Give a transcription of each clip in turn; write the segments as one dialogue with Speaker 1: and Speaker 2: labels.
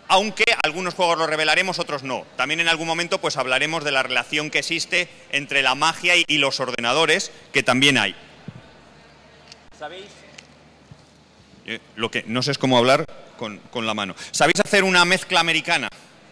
Speaker 1: aunque algunos juegos los revelaremos, otros no. También en algún momento pues hablaremos de la relación que existe entre la magia y los ordenadores, que también hay. ¿Sabéis? Lo que no sé es cómo hablar con la mano. ¿Sabéis hacer una mezcla americana?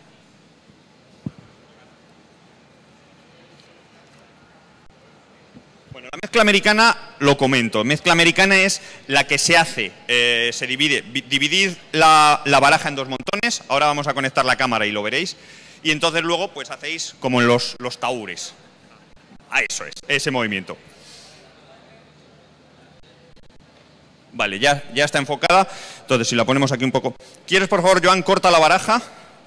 Speaker 1: Bueno, la mezcla americana, lo comento. Mezcla americana es la que se hace, se divide. Dividid la baraja en dos montones. Ahora vamos a conectar la cámara y lo veréis. Y entonces luego pues hacéis como en los tahúres. Eso es, ese movimiento. Vale, ya está enfocada. Entonces, si la ponemos aquí un poco. ¿Quieres, por favor, Joan, corta la baraja?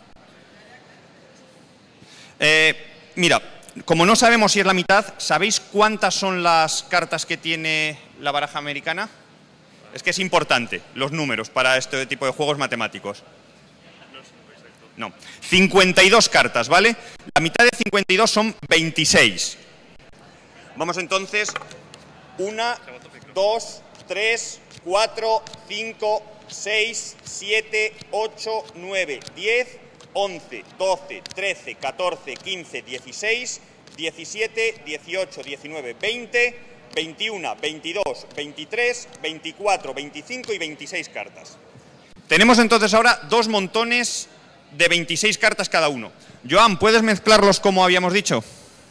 Speaker 1: Mira, como no sabemos si es la mitad, ¿sabéis cuántas son las cartas que tiene la baraja americana? Es que es importante, los números, para este tipo de juegos matemáticos. No, 52 cartas, ¿vale? La mitad de 52 son 26. Vamos entonces, 1, 2, 3, 4, 5, 6, 7, 8, 9, 10, 11, 12, 13, 14, 15, 16, 17, 18, 19, 20, 21, 22, 23, 24, 25 y 26 cartas. Tenemos entonces ahora dos montones de 26 cartas cada uno. Joan, ¿puedes mezclarlos como habíamos dicho?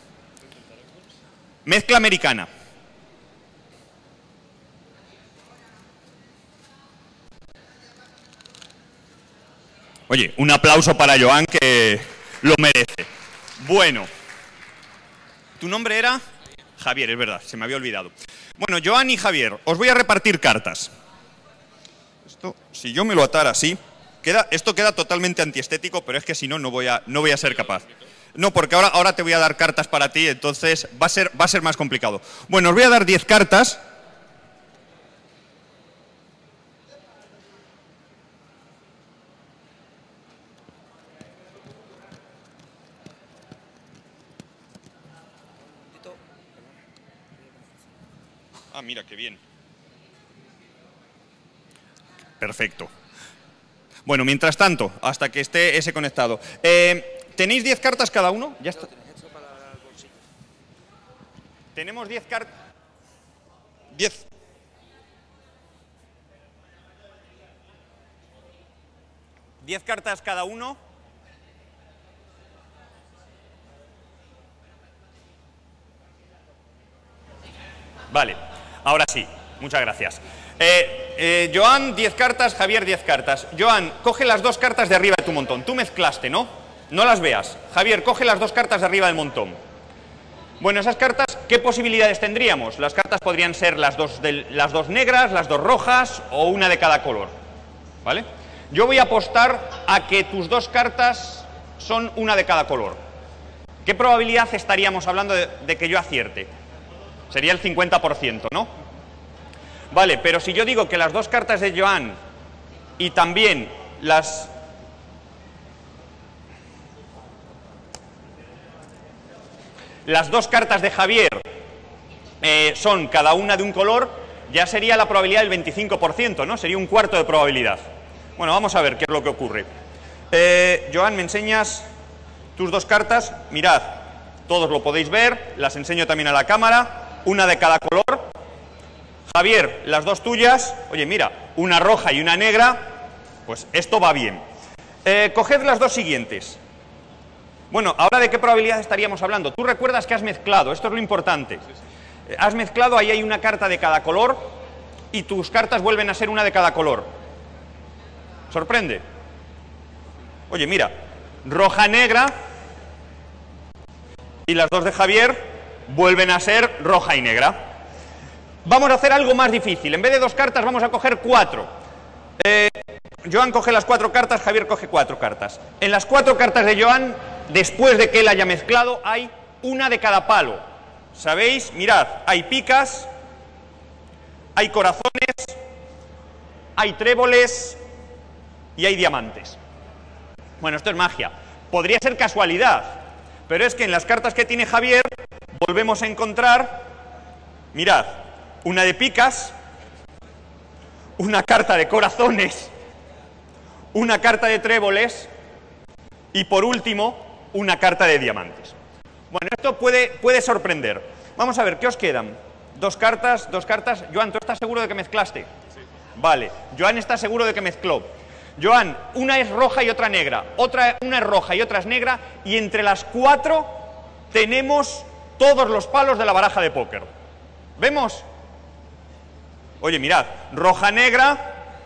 Speaker 1: Mezcla americana. Oye, un aplauso para Joan, que lo merece. Bueno, ¿tu nombre era? Javier, es verdad, se me había olvidado. Bueno, Joan y Javier, os voy a repartir cartas. Esto, si yo me lo atara así, esto queda totalmente antiestético, pero es que si no, no voy a ser capaz. No, porque ahora te voy a dar cartas para ti, entonces va a ser más complicado. Bueno, os voy a dar 10 cartas. Ah, mira, qué bien. Perfecto. Bueno, mientras tanto, hasta que esté ese conectado. ¿Tenéis 10 cartas cada uno? Ya está. Tenemos 10 cartas. 10. ¿10 cartas cada uno? Vale. Ahora sí, muchas gracias. Joan, 10 cartas, Javier, 10 cartas. Joan, coge las dos cartas de arriba de tu montón. Tú mezclaste, ¿no? No las veas. Javier, coge las dos cartas de arriba del montón. Bueno, esas cartas, ¿qué posibilidades tendríamos? Las cartas podrían ser las dos negras, las dos rojas o una de cada color. ¿Vale? Yo voy a apostar a que tus dos cartas son una de cada color. ¿Qué probabilidad estaríamos hablando de que yo acierte? Sería el 50%, ¿no? Vale, pero si yo digo que las dos cartas de Joan y también las dos cartas de Javier son cada una de un color, ya sería la probabilidad del 25%, ¿no? Sería un cuarto de probabilidad. Bueno, vamos a ver qué es lo que ocurre. Joan, ¿me enseñas tus dos cartas? Mirad, todos lo podéis ver, las enseño también a la cámara. Una de cada color. Javier, las dos tuyas. Oye, mira, una roja y una negra. Pues esto va bien. Coged las dos siguientes. Bueno, ¿ahora de qué probabilidad estaríamos hablando? Tú recuerdas que has mezclado, esto es lo importante. Has mezclado, ahí hay una carta de cada color y tus cartas vuelven a ser una de cada color. ¿Sorprende? Oye, mira, roja-negra y las dos de Javier vuelven a ser roja y negra. Vamos a hacer algo más difícil. En vez de dos cartas vamos a coger 4. Joan coge las 4 cartas, Javier coge 4 cartas. En las 4 cartas de Joan, después de que él haya mezclado, hay una de cada palo. ¿Sabéis? Mirad, hay picas, hay corazones, hay tréboles y hay diamantes. Bueno, esto es magia. Podría ser casualidad, pero es que en las cartas que tiene Javier volvemos a encontrar, mirad, una de picas, una carta de corazones, una carta de tréboles y por último una carta de diamantes. Bueno, esto puede sorprender. Vamos a ver, ¿qué os quedan? Dos cartas. Joan, ¿tú estás seguro de que mezclaste?
Speaker 2: Sí.
Speaker 1: Vale, Joan está seguro de que mezcló. Joan, una es roja y otra negra, una es roja y otra es negra, y entre las cuatro tenemos todos los palos de la baraja de póker. ¿Vemos? Oye, mirad, roja, negra,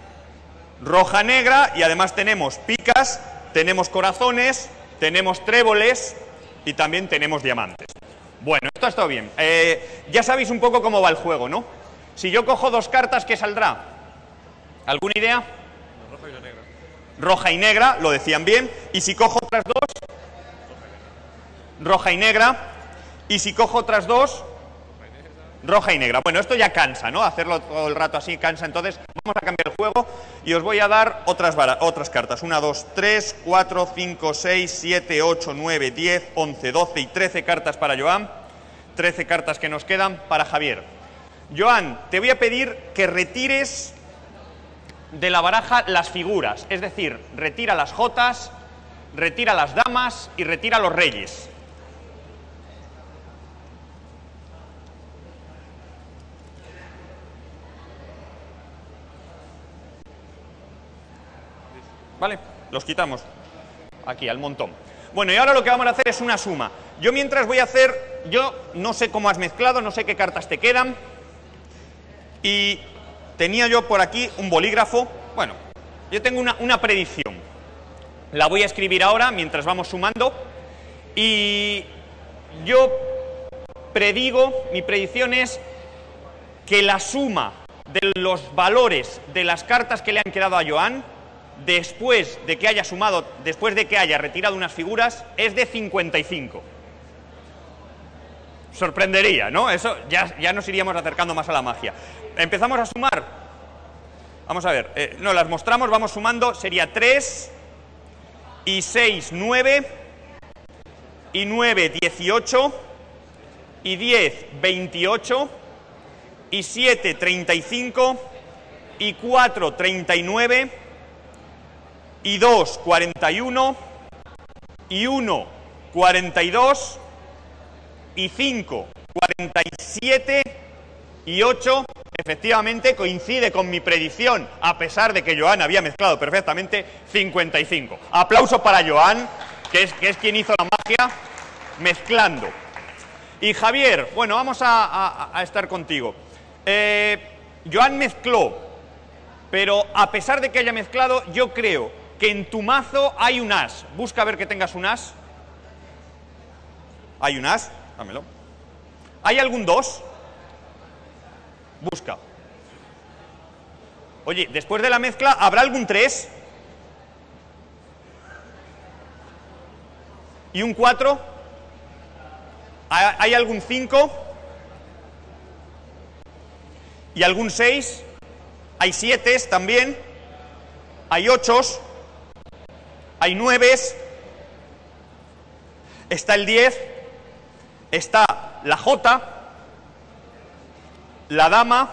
Speaker 1: y además tenemos picas, tenemos corazones, tenemos tréboles y también tenemos diamantes. Bueno, esto ha estado bien. Ya sabéis un poco cómo va el juego, ¿no? Si yo cojo dos cartas, ¿qué saldrá? ¿Alguna idea?
Speaker 2: La roja y la negra.
Speaker 1: Roja y negra, lo decían bien. ¿Y si cojo otras dos? Roja y negra. ¿Y si cojo otras dos? Roja y negra. Bueno, esto ya cansa, ¿no? Hacerlo todo el rato así cansa. Entonces vamos a cambiar el juego y os voy a dar otras cartas. 1, 2, 3, 4, 5, 6, 7, 8, 9, 10, 11, 12 y 13 cartas para Joan. 13 cartas que nos quedan para Javier. Joan, te voy a pedir que retires de la baraja las figuras. Es decir, retira las jotas, retira las damas y retira los reyes. ¿Vale? Los quitamos aquí, al montón. Bueno, y ahora lo que vamos a hacer es una suma. Yo mientras voy a hacer, yo no sé cómo has mezclado, no sé qué cartas te quedan. Y tenía yo por aquí un bolígrafo. Bueno, yo tengo una predicción. La voy a escribir ahora mientras vamos sumando. Y yo predigo, mi predicción es que la suma de los valores de las cartas que le han quedado a Joan, después de que haya sumado, después de que haya retirado unas figuras, es de 55. Sorprendería, ¿no? Eso ya nos iríamos acercando más a la magia. Empezamos a sumar. Vamos a ver, no, las mostramos, vamos sumando, sería 3 y 6, 9 y 9, 18 y 10, 28 y 7, 35 y 4, 39 y 2, 41 y 1, 42 y 5, 47 y 8, efectivamente coincide con mi predicción, a pesar de que Joan había mezclado perfectamente, 55. Aplauso para Joan, que es quien hizo la magia mezclando. Y Javier, bueno, vamos a estar contigo. Joan mezcló, pero a pesar de que haya mezclado, yo creo que en tu mazo hay un as. Busca a ver que tengas un as. ¿Hay un as? Dámelo. ¿Hay algún 2? Busca. Oye, después de la mezcla, ¿habrá algún 3? ¿Y un 4? ¿Hay algún 5? ¿Y algún 6? ¿Hay 7 también? ¿Hay 8? ¿Hay 9? Está el 10, está la J, la dama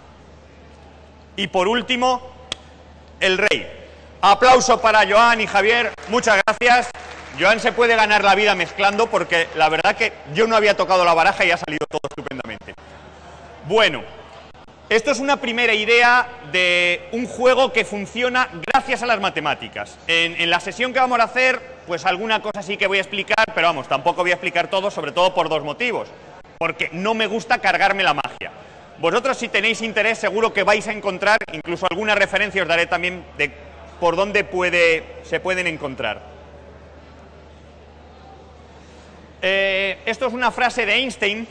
Speaker 1: y por último el rey. Aplauso para Joan y Javier, muchas gracias. Joan se puede ganar la vida mezclando porque la verdad que yo no había tocado la baraja y ha salido todo estupendamente. Bueno, esto es una primera idea de un juego que funciona gracias a las matemáticas. En la sesión que vamos a hacer, pues alguna cosa sí que voy a explicar, pero vamos, tampoco voy a explicar todo, sobre todo por dos motivos. Porque no me gusta cargarme la magia. Vosotros, si tenéis interés, seguro que vais a encontrar, incluso alguna referencia os daré también de por dónde se pueden encontrar. Esto es una frase de Einstein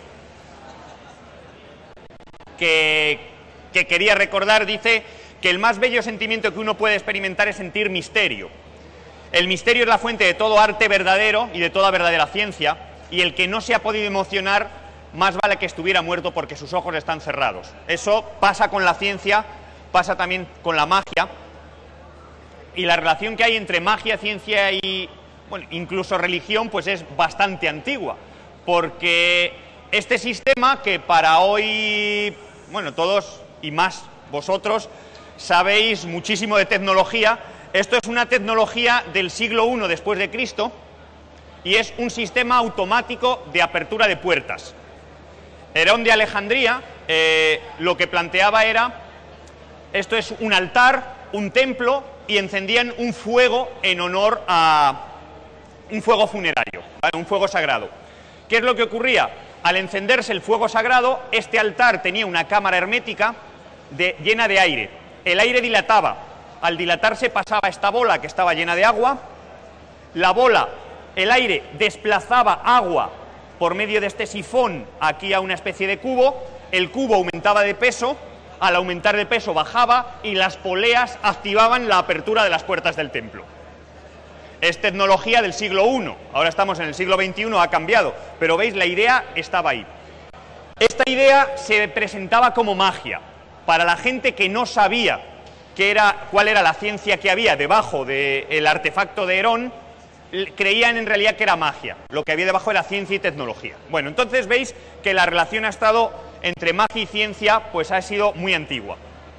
Speaker 1: que quería recordar. Dice que el más bello sentimiento que uno puede experimentar es sentir misterio. El misterio es la fuente de todo arte verdadero y de toda verdadera ciencia, y el que no se ha podido emocionar, más vale que estuviera muerto porque sus ojos están cerrados. Eso pasa con la ciencia, pasa también con la magia, y la relación que hay entre magia, ciencia y, bueno, incluso religión, pues es bastante antigua, porque este sistema que para hoy, bueno, todos y más vosotros sabéis muchísimo de tecnología, Esto es una tecnología del siglo I después de Cristo y es un sistema automático de apertura de puertas. Herón de Alejandría lo que planteaba era, esto es un altar, un templo, y encendían un fuego en honor a un fuego funerario, ¿vale? Un fuego sagrado. ¿Qué es lo que ocurría? Al encenderse el fuego sagrado, este altar tenía una cámara hermética llena de aire. El aire dilataba. Al dilatarse pasaba esta bola que estaba llena de agua. La bola, el aire desplazaba agua por medio de este sifón aquí a una especie de cubo. El cubo aumentaba de peso. Al aumentar de peso bajaba y las poleas activaban la apertura de las puertas del templo. Es tecnología del siglo I, ahora estamos en el siglo XXI, ha cambiado, pero veis, la idea estaba ahí. Esta idea se presentaba como magia. Para la gente que no sabía cuál era la ciencia que había debajo del artefacto de Herón, creían en realidad que era magia. Lo que había debajo era ciencia y tecnología. Bueno, entonces veis que la relación ha estado entre magia y ciencia, pues ha sido muy antigua.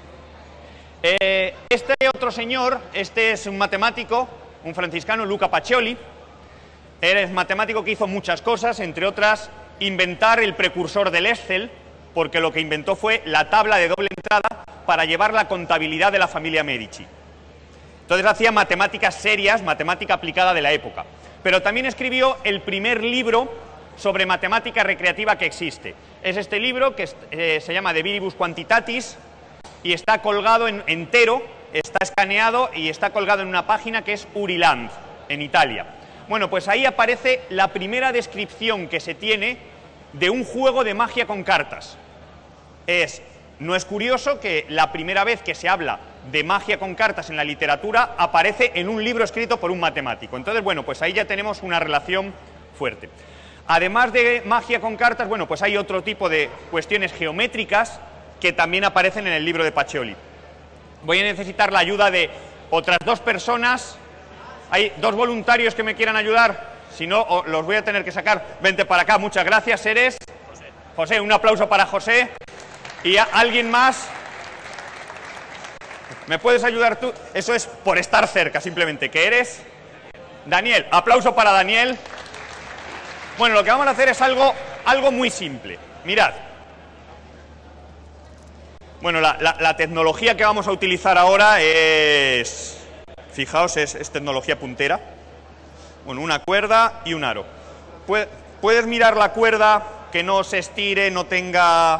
Speaker 1: Este otro señor, este es un matemático, un franciscano, Luca Pacioli. Él es matemático que hizo muchas cosas, entre otras, inventar el precursor del Excel, porque lo que inventó fue la tabla de doble entrada para llevar la contabilidad de la familia Medici. Entonces hacía matemáticas serias, matemática aplicada de la época. Pero también escribió el primer libro sobre matemática recreativa que existe. Es este libro que se llama De Viribus Quantitatis y está colgado entero, está escaneado y está colgado en una página que es Uriland, en Italia. Bueno, pues ahí aparece la primera descripción que se tiene de un juego de magia con cartas. No es curioso que la primera vez que se habla de magia con cartas en la literatura aparece en un libro escrito por un matemático. Entonces, bueno, pues ahí ya tenemos una relación fuerte. Además de magia con cartas, bueno, pues hay otro tipo de cuestiones geométricas que también aparecen en el libro de Pacioli. Voy a necesitar la ayuda de otras dos personas. ¿Hay dos voluntarios que me quieran ayudar? Si no, los voy a tener que sacar. Vente para acá, muchas gracias. ¿Eres? José, un aplauso para José. ¿Y alguien más? ¿Me puedes ayudar tú? Eso es por estar cerca, simplemente. ¿Qué eres? Daniel, aplauso para Daniel. Bueno, lo que vamos a hacer es algo muy simple. Mirad. Bueno, la tecnología que vamos a utilizar ahora es... Fijaos, es tecnología puntera. Bueno, una cuerda y un aro. ¿Puedes mirar la cuerda que no se estire, no tenga...?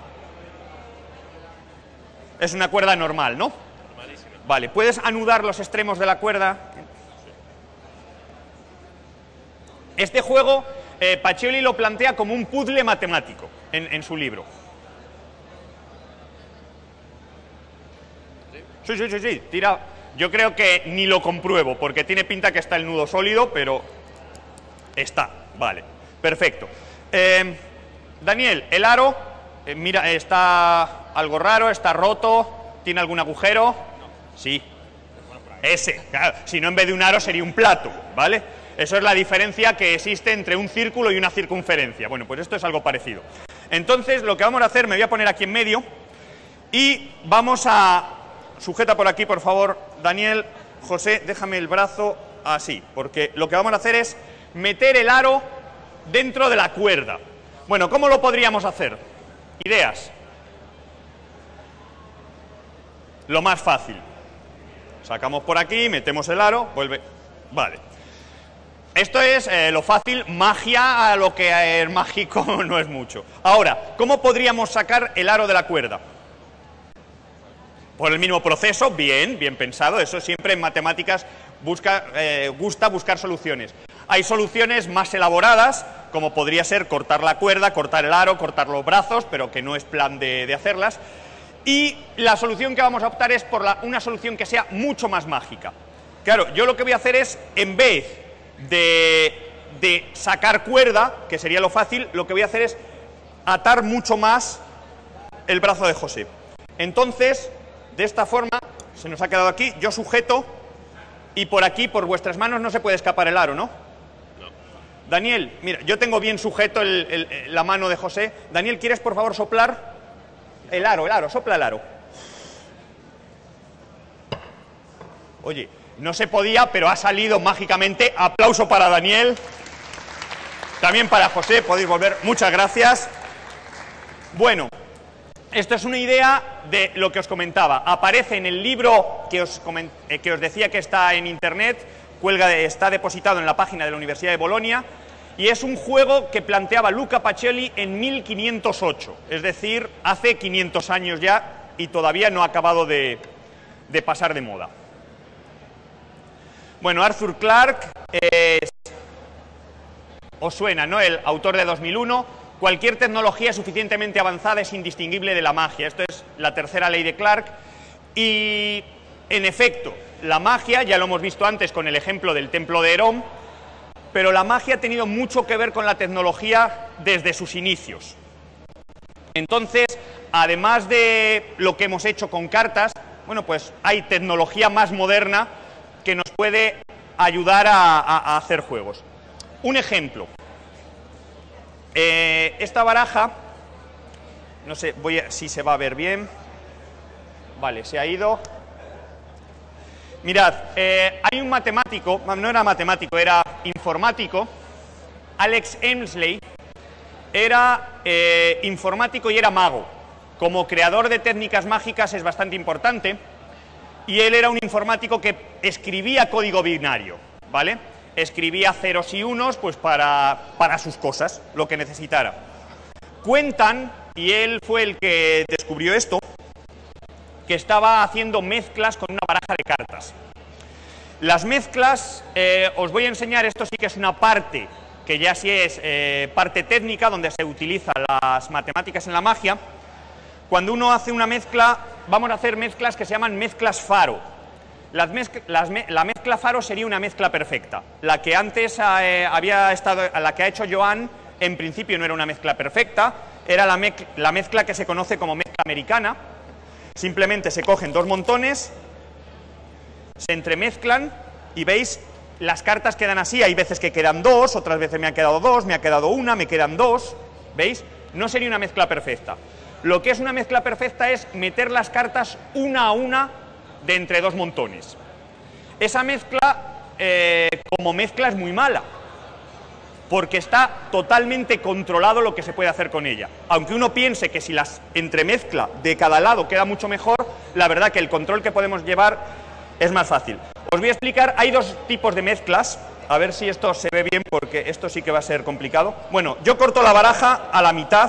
Speaker 1: Es una cuerda normal, ¿no? Normalísima. Vale, ¿puedes anudar los extremos de la cuerda? Este juego, Pacioli lo plantea como un puzzle matemático en su libro. Sí, tira. Yo creo que ni lo compruebo, porque tiene pinta que está el nudo sólido, pero está, vale, perfecto. Daniel, el aro, mira, está algo raro, está roto, ¿tiene algún agujero? No. Sí, ese, claro, si no en vez de un aro sería un plato, ¿vale? Eso es la diferencia que existe entre un círculo y una circunferencia. Bueno, pues esto es algo parecido. Entonces, lo que vamos a hacer, me voy a poner aquí en medio y vamos a... Sujeta por aquí, por favor, Daniel. José, déjame el brazo así, porque lo que vamos a hacer es meter el aro dentro de la cuerda. Bueno, ¿cómo lo podríamos hacer? ¿Ideas? Lo más fácil. Sacamos por aquí, metemos el aro, vuelve... Vale. Esto es lo fácil, magia, a lo que es mágico no es mucho. Ahora, ¿cómo podríamos sacar el aro de la cuerda? Por el mismo proceso, bien pensado, eso siempre en matemáticas gusta buscar soluciones. Hay soluciones más elaboradas, como podría ser cortar la cuerda, cortar el aro, cortar los brazos, pero que no es plan de hacerlas. Y la solución que vamos a optar es por una solución que sea mucho más mágica. Claro, yo lo que voy a hacer es, en vez de sacar cuerda, que sería lo fácil, lo que voy a hacer es atar mucho más el brazo de José. Entonces... De esta forma, se nos ha quedado aquí, yo sujeto y por aquí, por vuestras manos, no se puede escapar el aro, ¿no? No. Daniel, mira, yo tengo bien sujeto la mano de José. Daniel, ¿quieres por favor soplar? El aro, sopla el aro. Oye, No se podía, pero ha salido mágicamente. Aplauso para Daniel. También para José, podéis volver. Muchas gracias. Bueno, esto es una idea de lo que os comentaba. Aparece en el libro que os decía que está en internet, está depositado en la página de la Universidad de Bolonia, y es un juego que planteaba Luca Pacioli en 1508, es decir, hace 500 años ya, y todavía no ha acabado de pasar de moda. Bueno, Arthur Clarke os suena, ¿no? El autor de 2001. Cualquier tecnología suficientemente avanzada es indistinguible de la magia. Esto es la tercera ley de Clarke. Y, en efecto, la magia, ya lo hemos visto antes con el ejemplo del templo de Herón, pero la magia ha tenido mucho que ver con la tecnología desde sus inicios. Entonces, además de lo que hemos hecho con cartas, bueno, pues hay tecnología más moderna que nos puede ayudar a hacer juegos. Un ejemplo. Esta baraja, no sé si se va a ver bien. Vale, se ha ido. Mirad, hay un matemático, no era matemático, era informático, Alex Emsley, era informático y era mago. Como creador de técnicas mágicas es bastante importante, y él era un informático que escribía código binario, ¿vale? Escribía ceros y unos pues para sus cosas, lo que necesitara. Cuentan, y él fue el que descubrió esto, que estaba haciendo mezclas con una baraja de cartas. Las mezclas, os voy a enseñar, esto sí que es una parte, que ya sí es parte técnica, donde se utilizan las matemáticas en la magia. Cuando uno hace una mezcla, vamos a hacer mezclas que se llaman mezclas faro. La mezcla faro sería una mezcla perfecta. La que antes la que ha hecho Joan, en principio no era una mezcla perfecta, era la mezcla que se conoce como mezcla americana. Simplemente se cogen dos montones, se entremezclan y veis, las cartas quedan así. Hay veces que quedan dos, otras veces me han quedado dos, me ha quedado una, me quedan dos. ¿Veis? No sería una mezcla perfecta. Lo que es una mezcla perfecta es meter las cartas una a una de entre dos montones. Esa mezcla, como mezcla, es muy mala, porque está totalmente controlado lo que se puede hacer con ella. Aunque uno piense que si las entremezcla de cada lado queda mucho mejor, la verdad que el control que podemos llevar es más fácil. Os voy a explicar, hay dos tipos de mezclas, a ver si esto se ve bien, porque esto sí que va a ser complicado. Bueno, yo corto la baraja a la mitad.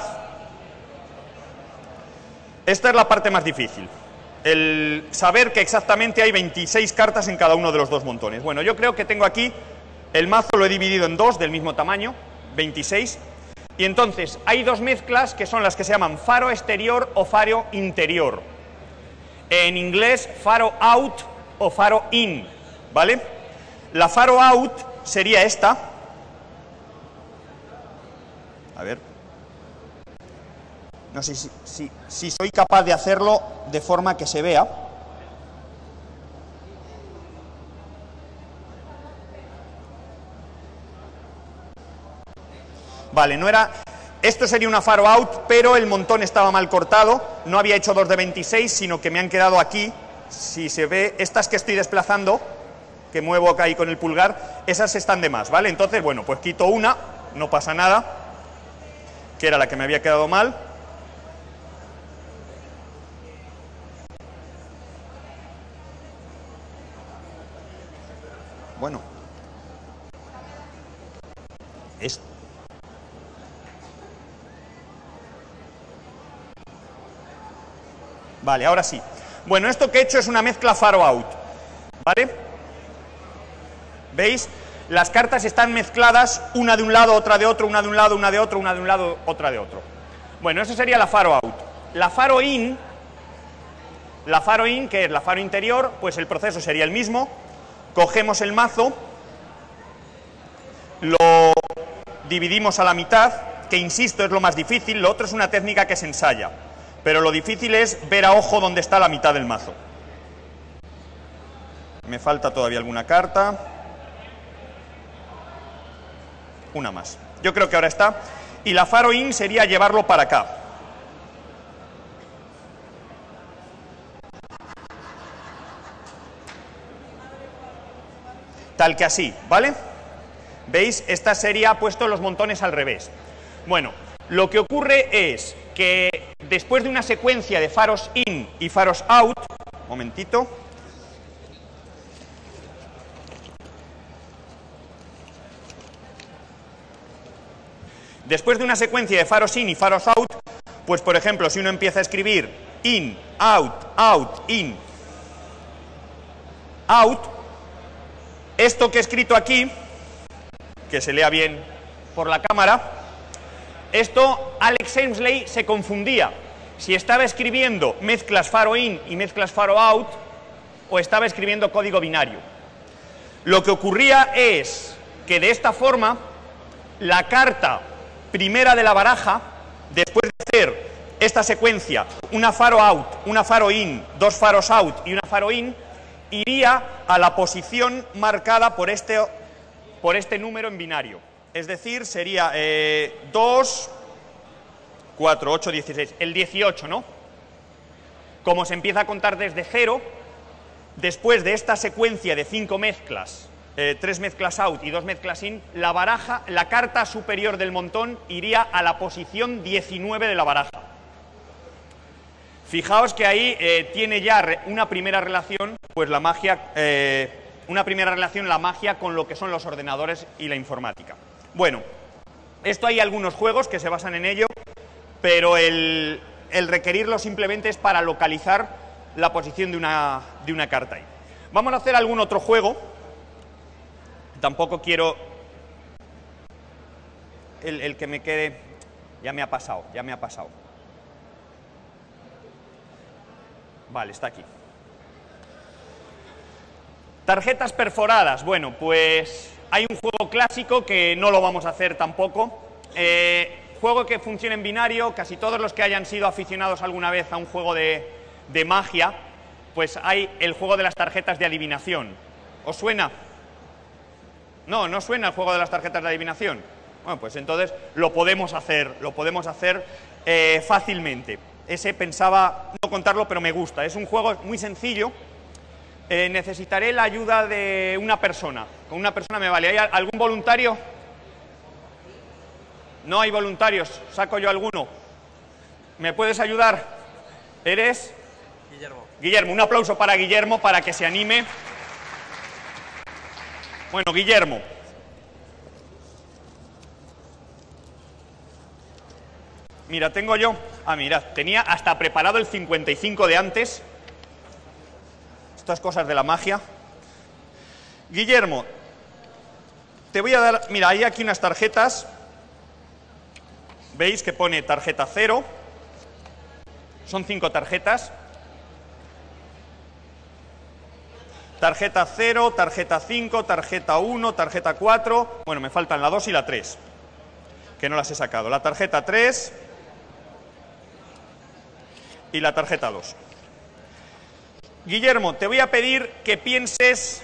Speaker 1: Esta es la parte más difícil, el saber que exactamente hay 26 cartas en cada uno de los dos montones. Bueno, yo creo que tengo aquí, el mazo lo he dividido en dos del mismo tamaño, 26, y entonces hay dos mezclas que son las que se llaman faro exterior o faro interior. En inglés, faro out o faro in, ¿vale? La faro out sería esta. A ver. No sé si soy capaz de hacerlo de forma que se vea. Vale, no era... Esto sería una faro out, pero el montón estaba mal cortado. No había hecho dos de 26, sino que me han quedado aquí. Si se ve, estas que estoy desplazando, que muevo acá ahí con el pulgar, esas están de más, ¿vale? Entonces, bueno, pues quito una, no pasa nada, que era la que me había quedado mal. Bueno, esto. Vale, ahora sí. Bueno, esto que he hecho es una mezcla faro out, ¿vale? ¿Veis? Las cartas están mezcladas, una de un lado, otra de otro, una de un lado, una de otro, una de un lado, otra de otro. Bueno, eso sería la faro out. La faro in, que es la faro interior, pues el proceso sería el mismo. Cogemos el mazo, lo dividimos a la mitad, que insisto es lo más difícil, lo otro es una técnica que se ensaya, pero lo difícil es ver a ojo dónde está la mitad del mazo. Me falta todavía alguna carta. Una más. Yo creo que ahora está. Y la faro in sería llevarlo para acá. tal que así, ¿vale? ¿Veis? Esta sería puesto los montones al revés. Bueno, lo que ocurre es que después de una secuencia de faros in y faros out, un momentito, después de una secuencia de faros in y faros out, pues por ejemplo, si uno empieza a escribir in, out, out, in, out, esto que he escrito aquí, que se lea bien por la cámara, esto Alex Emsley se confundía si estaba escribiendo mezclas faro in y mezclas faro out o estaba escribiendo código binario. Lo que ocurría es que de esta forma la carta primera de la baraja, después de hacer esta secuencia, una faro out, una faro in, dos faros out y una faro in, iría a la posición marcada por este número en binario. Es decir, sería 2, 4, 8, 16, el 18, ¿no? Como se empieza a contar desde 0, después de esta secuencia de 5 mezclas, 3 mezclas out y 2 mezclas in, la baraja, la carta superior del montón iría a la posición 19 de la baraja. Fijaos que ahí tiene ya una primera relación, pues la magia, la magia con lo que son los ordenadores y la informática. Bueno, esto hay algunos juegos que se basan en ello, pero el requerirlo simplemente es para localizar la posición de una carta ahí. Vamos a hacer algún otro juego. Tampoco quiero el que me quede. Ya me ha pasado. Vale, está aquí. Tarjetas perforadas. Bueno, pues hay un juego clásico que no lo vamos a hacer tampoco. Juego que funciona en binario. Casi todos los que hayan sido aficionados alguna vez a un juego de magia, pues hay el juego de las tarjetas de adivinación. ¿Os suena? No, no suena el juego de las tarjetas de adivinación. Bueno, pues entonces lo podemos hacer fácilmente. Ese pensaba no contarlo, pero me gusta. Es un juego muy sencillo. Necesitaré la ayuda de una persona. Con una persona me vale. ¿Hay algún voluntario? No hay voluntarios. Saco yo alguno. ¿Me puedes ayudar? ¿Eres?
Speaker 2: Guillermo.
Speaker 1: Guillermo. Un aplauso para Guillermo para que se anime. Bueno, Guillermo. Mira, tengo yo... Ah, mirad, tenía hasta preparado el 55 de antes. Estas cosas de la magia. Guillermo, te voy a dar... Mira, hay aquí unas tarjetas. ¿Veis que pone tarjeta 0? Son 5 tarjetas. Tarjeta 0, tarjeta 5, tarjeta 1, tarjeta 4... Bueno, me faltan la 2 y la 3, que no las he sacado. La tarjeta 3 y la tarjeta 2. Guillermo, te voy a pedir que pienses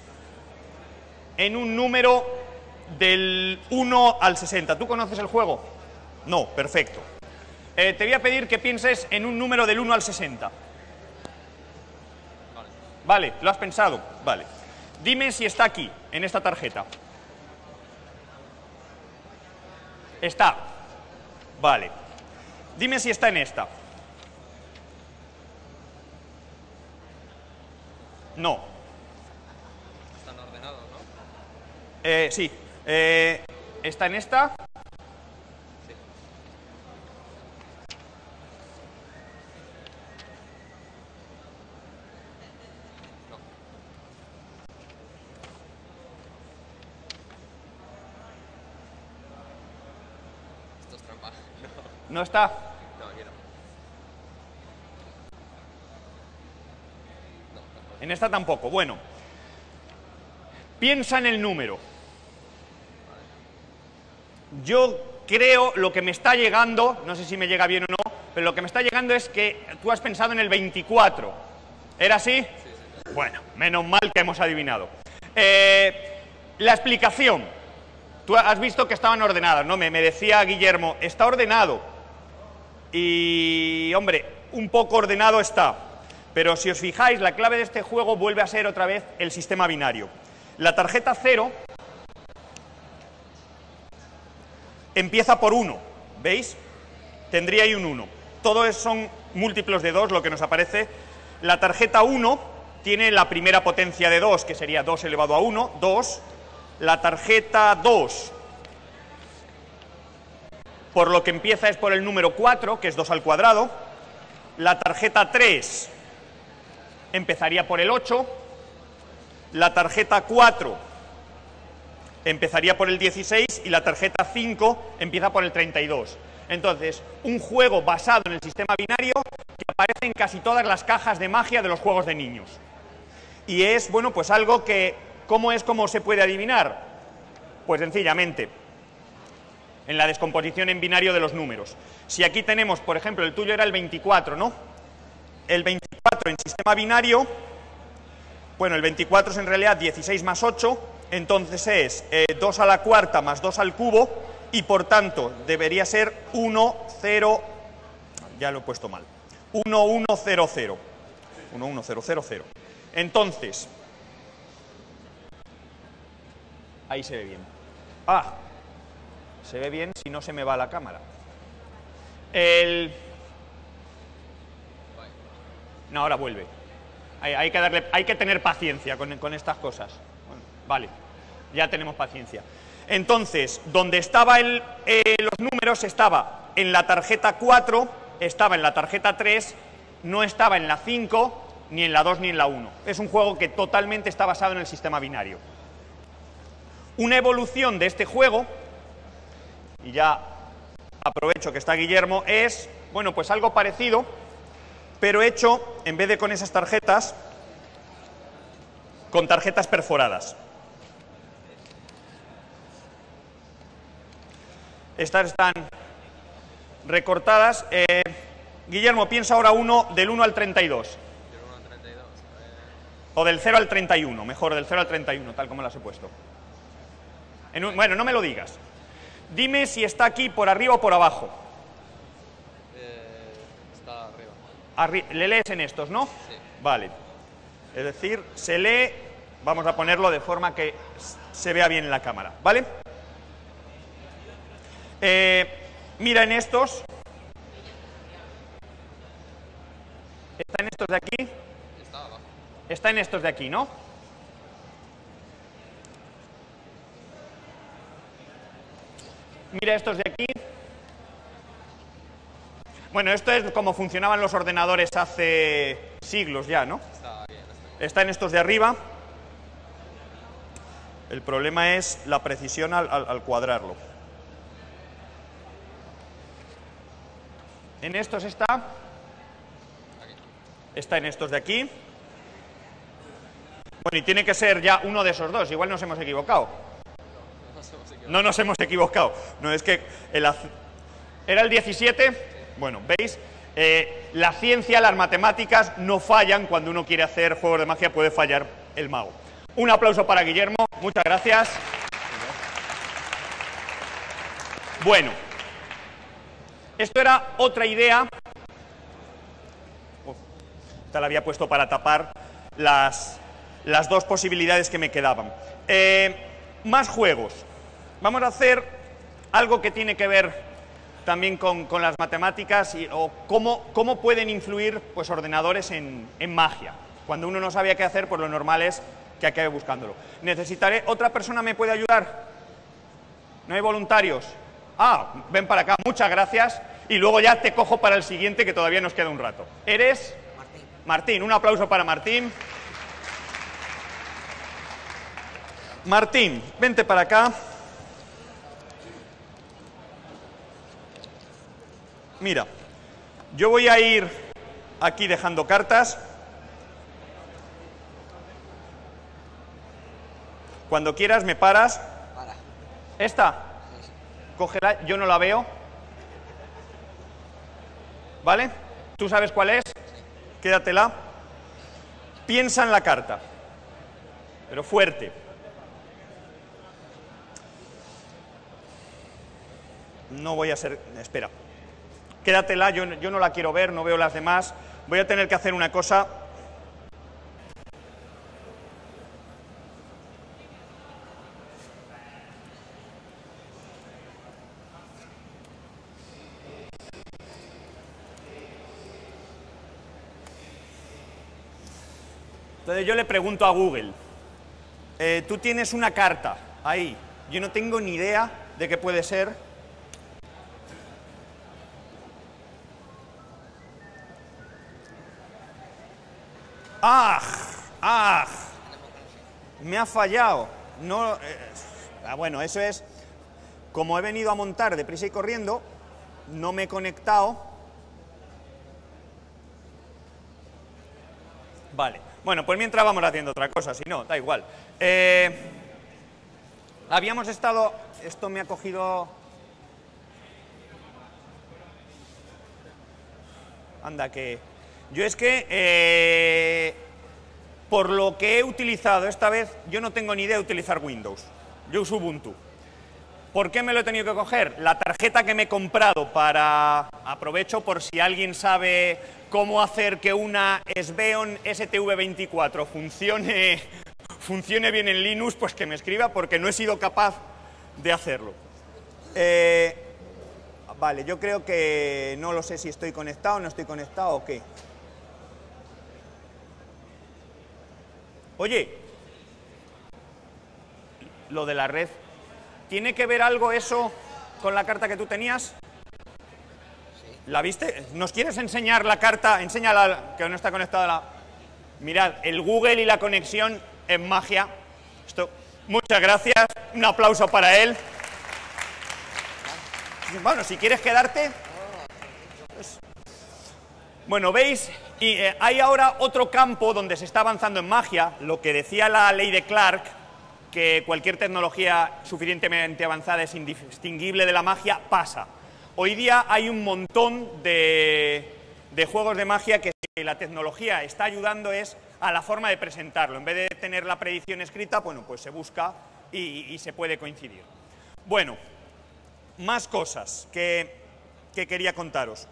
Speaker 1: en un número del 1 al 60. ¿Tú conoces el juego? No, perfecto. Te voy a pedir que pienses en un número del 1 al 60. Vale, ¿lo has pensado? Vale. Dime si está aquí, en esta tarjeta. Está. Vale. Dime si está en esta. No.
Speaker 2: Están ordenados, ¿no?
Speaker 1: Sí. ¿Está en esta?
Speaker 2: Sí. No. Esto es trampa. No.
Speaker 1: ¿No está?
Speaker 2: No, aquí no.
Speaker 1: En esta tampoco. Bueno. Piensa en el número. Yo creo, lo que me está llegando, no sé si me llega bien o no, pero lo que me está llegando es que tú has pensado en el 24. ¿Era así?
Speaker 2: Sí, sí.
Speaker 1: Bueno, menos mal que hemos adivinado. La explicación. Tú has visto que estaban ordenadas, ¿no? Me decía Guillermo, está ordenado. Y, hombre, un poco ordenado está. Pero si os fijáis, la clave de este juego vuelve a ser otra vez el sistema binario. La tarjeta 0 empieza por 1, ¿veis? Tendría ahí un 1. Todos son múltiplos de 2 lo que nos aparece. La tarjeta 1 tiene la primera potencia de 2, que sería 2 elevado a 1, 2. La tarjeta 2, por lo que empieza es por el número 4, que es 2 al cuadrado. La tarjeta 3 empezaría por el 8. La tarjeta 4 empezaría por el 16 y la tarjeta 5 empieza por el 32. Entonces, un juego basado en el sistema binario que aparece en casi todas las cajas de magia de los juegos de niños. Y es, bueno, pues algo que, ¿cómo se puede adivinar? Pues sencillamente, en la descomposición en binario de los números. Si aquí tenemos, por ejemplo, el tuyo era el 24, ¿no? El 24 en sistema binario, bueno, el 24 es en realidad 16 más 8, entonces es 2 a la cuarta más 2 al cubo, y por tanto debería ser 1, 0, ya lo he puesto mal, 1, 1, 0, 0, 1, 1, 0, 0, 0. Entonces, ahí se ve bien. Ah, se ve bien si no se me va la cámara. No, ahora vuelve. Hay que tener paciencia con estas cosas. Bueno, vale, ya tenemos paciencia. Entonces, donde estaban los números, estaba en la tarjeta 4, estaba en la tarjeta 3, no estaba en la 5, ni en la 2 ni en la 1. Es un juego que totalmente está basado en el sistema binario. Una evolución de este juego, y ya aprovecho que está Guillermo, es, bueno, pues algo parecido, pero hecho, en vez de con esas tarjetas, con tarjetas perforadas. Estas están recortadas. Guillermo, piensa ahora uno del 1 al 32.
Speaker 2: Del 1 al 32.
Speaker 1: O del 0 al 31, mejor, del 0 al 31, tal como las he puesto. Bueno, no me lo digas. Dime si está aquí por arriba o por abajo.
Speaker 2: Está arriba.
Speaker 1: Le lees en estos, ¿no?
Speaker 2: Sí.
Speaker 1: Vale. Es decir, se lee, vamos a ponerlo de forma que se vea bien en la cámara, ¿vale? Mira en estos. ¿Está en estos de aquí?
Speaker 2: Está abajo.
Speaker 1: Está en estos de aquí, ¿no? Mira estos de aquí. Bueno, esto es como funcionaban los ordenadores hace siglos ya, ¿no?
Speaker 2: Está bien.
Speaker 1: Está en estos de arriba. El problema es la precisión al cuadrarlo. En estos está. Está en estos de aquí. Bueno, y tiene que ser ya uno de esos dos. Igual nos hemos equivocado. No nos hemos equivocado. No, es que ¿era el 17? Bueno, ¿veis? La ciencia, las matemáticas no fallan. Cuando uno quiere hacer juegos de magia puede fallar el mago. Un aplauso para Guillermo. Muchas gracias. Bueno. Esto era otra idea. Esta la había puesto para tapar las dos posibilidades que me quedaban. Más juegos. Vamos a hacer algo que tiene que ver también con las matemáticas o cómo pueden influir pues, ordenadores en magia. Cuando uno no sabía qué hacer, pues lo normal es que acabe buscándolo. Necesitaré... ¿Otra persona me puede ayudar? ¿No hay voluntarios? Ah, ven para acá, muchas gracias. Y luego ya te cojo para el siguiente, que todavía nos queda un rato. ¿Eres?
Speaker 3: Martín.
Speaker 1: Martín, un aplauso para Martín. Martín, vente para acá. Mira, yo voy a ir aquí dejando cartas. Cuando quieras me paras.
Speaker 3: Para.
Speaker 1: ¿Esta? Cógela, yo no la veo. ¿Vale? ¿Tú sabes cuál es? Quédatela. Piensa en la carta. Pero fuerte. No voy a ser... Espera. Quédatela, yo no la quiero ver, no veo las demás. Voy a tener que hacer una cosa. Entonces yo le pregunto a Google, tú tienes una carta ahí, yo no tengo ni idea de qué puede ser. ¡Ah! ¡Ah! Me ha fallado. No, bueno, eso es, como he venido a montar deprisa y corriendo, no me he conectado. Vale, bueno, pues mientras vamos haciendo otra cosa, si no, da igual. Habíamos estado, esto me ha cogido... Anda, que... Yo es que, por lo que he utilizado esta vez, yo no tengo ni idea de utilizar Windows. Yo uso Ubuntu. ¿Por qué me lo he tenido que coger? La tarjeta que me he comprado para... Aprovecho por si alguien sabe cómo hacer que una Sbeon SV24 funcione bien en Linux, pues que me escriba, porque no he sido capaz de hacerlo. Vale, yo creo que no lo sé si estoy conectado, no estoy conectado o qué. Oye, lo de la red, ¿tiene que ver algo eso con la carta que tú tenías? Sí. ¿La viste? ¿Nos quieres enseñar la carta? Enséñala, que no está conectada la... Mirad, el Google y la conexión es magia. Esto, muchas gracias, un aplauso para él. Bueno, si quieres quedarte... Pues... Bueno, ¿veis? Y hay ahora otro campo donde se está avanzando en magia, lo que decía la ley de Clark, que cualquier tecnología suficientemente avanzada es indistinguible de la magia, pasa. Hoy día hay un montón de juegos de magia que la tecnología está ayudando es a la forma de presentarlo. En vez de tener la predicción escrita, bueno, pues se busca y se puede coincidir. Bueno, más cosas que quería contaros.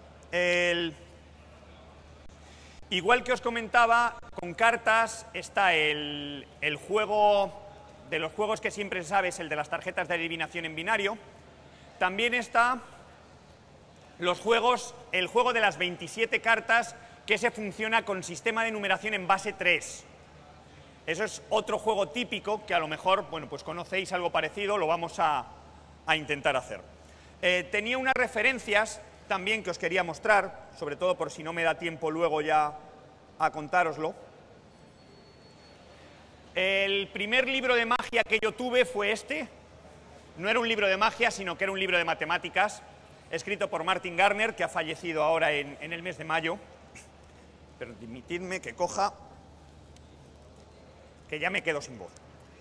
Speaker 1: Igual que os comentaba, con cartas está el juego, de los juegos que siempre se sabe, es el de las tarjetas de adivinación en binario. También está el juego de las 27 cartas, que se funciona con sistema de numeración en base 3. Eso es otro juego típico que a lo mejor, bueno, pues conocéis algo parecido, lo vamos a intentar hacer. Tenía unas referencias también que os quería mostrar, sobre todo por si no me da tiempo luego ya a contároslo. El primer libro de magia que yo tuve fue este. No era un libro de magia, sino que era un libro de matemáticas, escrito por Martin Gardner, que ha fallecido ahora en el mes de mayo. Permitidme que coja, que ya me quedo sin voz.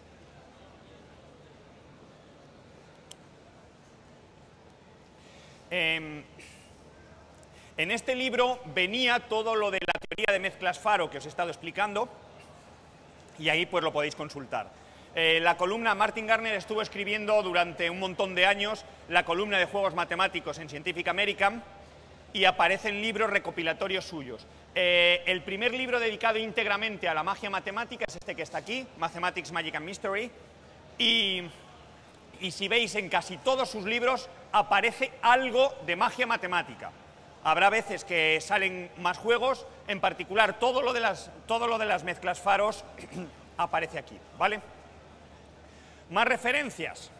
Speaker 1: En este libro venía todo lo de la teoría de mezclas Faro que os he estado explicando, y ahí pues lo podéis consultar. La columna, Martin Gardner estuvo escribiendo durante un montón de años la columna de juegos matemáticos en Scientific American, y aparecen libros recopilatorios suyos. El primer libro dedicado íntegramente a la magia matemática es este que está aquí, Mathematics, Magic and Mystery, y si veis en casi todos sus libros aparece algo de magia matemática. Habrá veces que salen más juegos, en particular todo lo de las mezclas faros aparece aquí, ¿vale? Más referencias.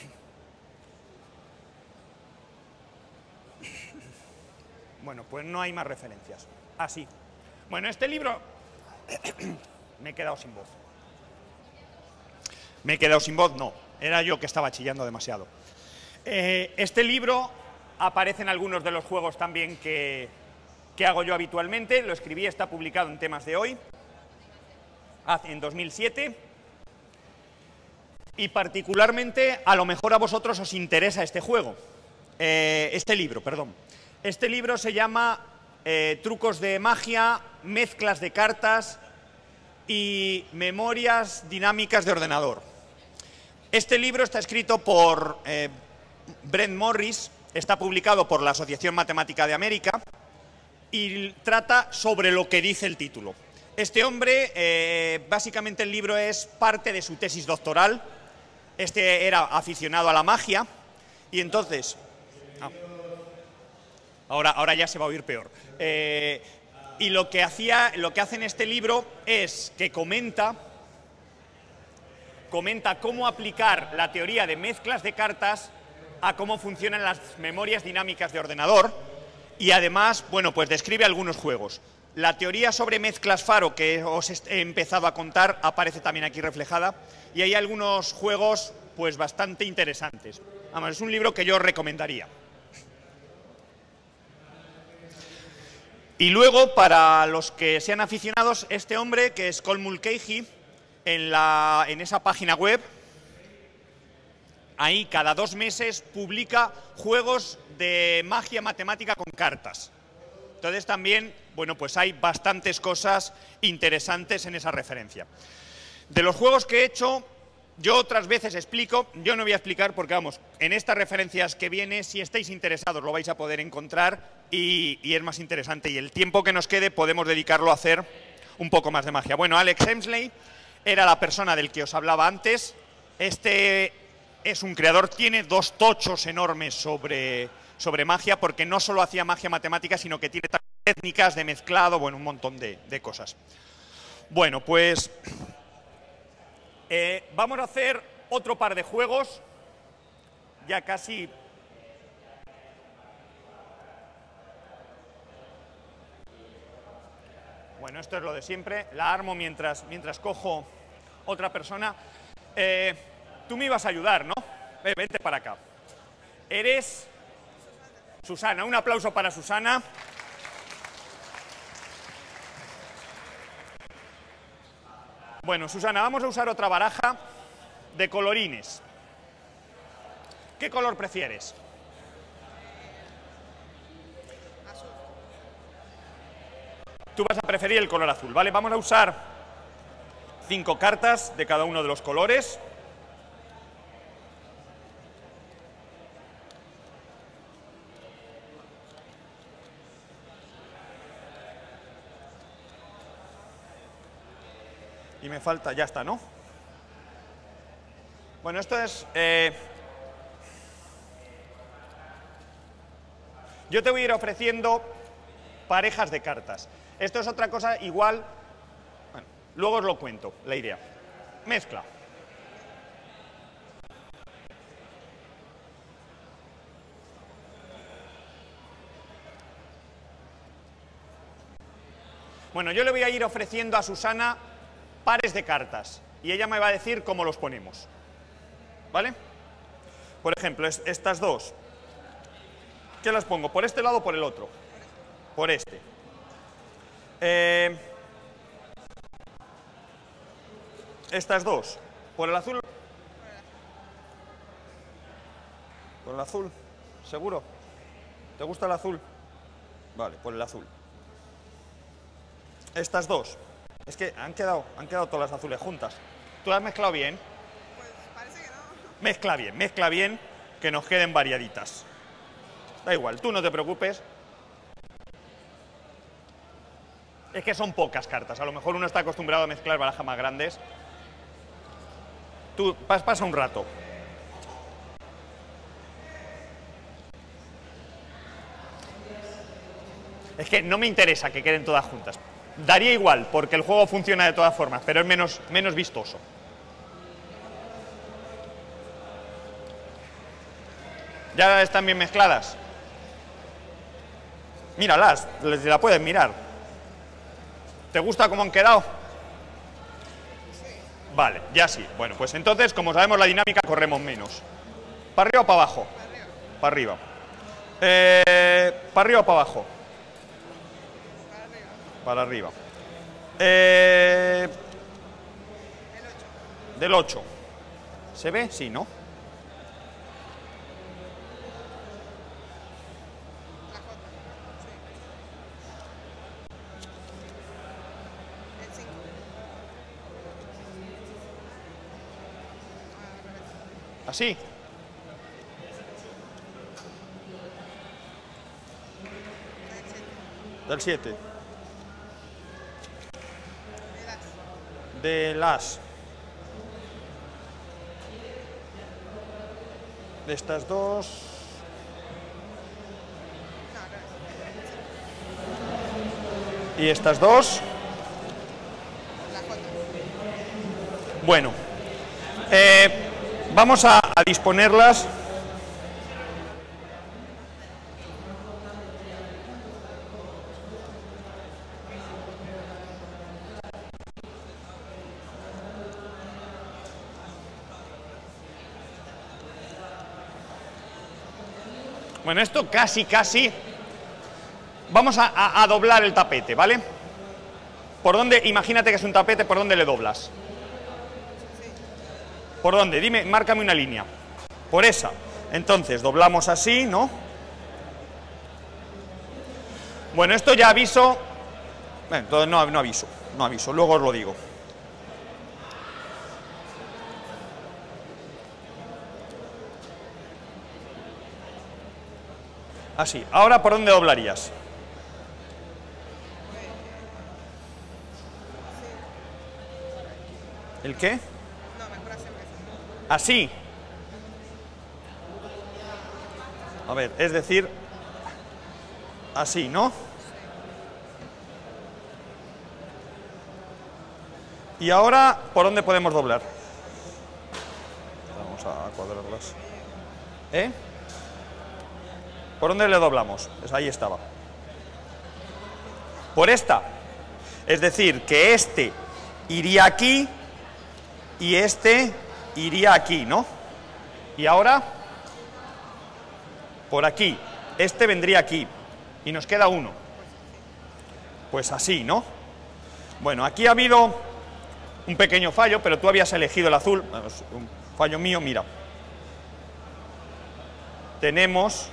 Speaker 1: Bueno, pues no hay más referencias. Ah, sí. Bueno, este libro... Me he quedado sin voz. Me he quedado sin voz, no. Era yo que estaba chillando demasiado. Este libro aparece en algunos de los juegos también que hago yo habitualmente. Lo escribí, está publicado en Temas de Hoy, en 2007. Y particularmente, a lo mejor a vosotros os interesa este libro, perdón. Este libro se llama Trucos de magia, mezclas de cartas y memorias dinámicas de ordenador. Este libro está escrito por Brent Morris, está publicado por la Asociación Matemática de América y trata sobre lo que dice el título. Este hombre, básicamente el libro es parte de su tesis doctoral. Este era aficionado a la magia y entonces... Ahora ya se va a oír peor. Y lo que hace en este libro es que comenta cómo aplicar la teoría de mezclas de cartas a cómo funcionan las memorias dinámicas de ordenador y además, bueno, pues describe algunos juegos. La teoría sobre mezclas Faro que os he empezado a contar aparece también aquí reflejada y hay algunos juegos pues bastante interesantes. Vamos, es un libro que yo recomendaría. Y luego, para los que sean aficionados, este hombre, que es Colm Mulcahy, en esa página web, ahí cada 2 meses publica juegos de magia matemática con cartas. Entonces también, bueno, pues hay bastantes cosas interesantes en esa referencia. De los juegos que he hecho, yo otras veces explico, yo no voy a explicar porque, vamos, en estas referencias que viene, si estáis interesados lo vais a poder encontrar y es más interesante. Y el tiempo que nos quede podemos dedicarlo a hacer un poco más de magia. Bueno, Alex Hemsley era la persona del que os hablaba antes. Este es un creador, tiene 2 tochos enormes sobre magia, porque no solo hacía magia matemática, sino que tiene técnicas de mezclado, bueno, un montón de cosas. Bueno, pues vamos a hacer otro par de juegos, ya casi. Bueno, esto es lo de siempre, la armo mientras cojo otra persona. Tú me ibas a ayudar, ¿no? Vente para acá. Eres Susana, un aplauso para Susana. Bueno, Susana, vamos a usar otra baraja de colorines. ¿Qué color prefieres?
Speaker 3: Azul.
Speaker 1: Tú vas a preferir el color azul, ¿vale? Vamos a usar 5 cartas de cada uno de los colores. Y me falta, ya está, ¿no? Bueno, esto es... yo te voy a ir ofreciendo parejas de cartas. Esto es otra cosa igual... Bueno, luego os lo cuento, la idea. Mezcla. Bueno, yo le voy a ir ofreciendo a Susana pares de cartas y ella me va a decir cómo los ponemos, ¿vale? Por ejemplo, estas dos, ¿qué las pongo? ¿Por este lado o por el otro? Por este. Estas dos, ¿por el azul? ¿Por el azul? ¿Seguro? ¿Te gusta el azul? Vale, por el azul. Estas dos. Es que han quedado todas las azules juntas. ¿Tú las has mezclado bien?
Speaker 3: Pues parece que no.
Speaker 1: Mezcla bien, que nos queden variaditas. Da igual, tú no te preocupes. Es que son pocas cartas, a lo mejor uno está acostumbrado a mezclar barajas más grandes. Tú pasa un rato. Es que no me interesa que queden todas juntas. Daría igual, porque el juego funciona de todas formas, pero es menos vistoso. ¿Ya están bien mezcladas? Míralas, la puedes mirar. ¿Te gusta cómo han quedado? Vale, ya sí. Bueno, pues entonces, como sabemos la dinámica, corremos menos. ¿Para arriba o para abajo? Para arriba. ¿Para arriba o para abajo? Para arriba. Del 8. ¿Se ve? Sí, ¿no?
Speaker 3: La J. Sí. El 5.
Speaker 1: ¿Así?
Speaker 3: El 7.
Speaker 1: Del 7.
Speaker 3: El as.
Speaker 1: Del as. De estas dos.
Speaker 3: No, al revés.
Speaker 1: Y Y estas dos.
Speaker 3: La J.
Speaker 1: Bueno, vamos a disponerlas. Bueno, esto casi. Vamos a doblar el tapete, ¿vale? ¿Por dónde? Imagínate que es un tapete, ¿por dónde le doblas? ¿Por dónde? Dime, márcame una línea. Por esa. Entonces, doblamos así, ¿no? Bueno, esto ya aviso. Bueno, entonces no aviso, luego os lo digo. Así. Ahora, ¿por dónde doblarías? ¿El qué?
Speaker 3: No, mejor hacemos eso.
Speaker 1: Así. A ver, es decir, así, ¿no? Y ahora, ¿por dónde podemos doblar? Vamos a cuadrarlas. ¿Eh? ¿Por dónde le doblamos? Pues ahí estaba. Por esta. Es decir, que este iría aquí y este iría aquí, ¿no? Y ahora, por aquí. Este vendría aquí. Y nos queda uno. Pues así, ¿no? Bueno, aquí ha habido un pequeño fallo, pero tú habías elegido el azul. Bueno, es un fallo mío, mira. Tenemos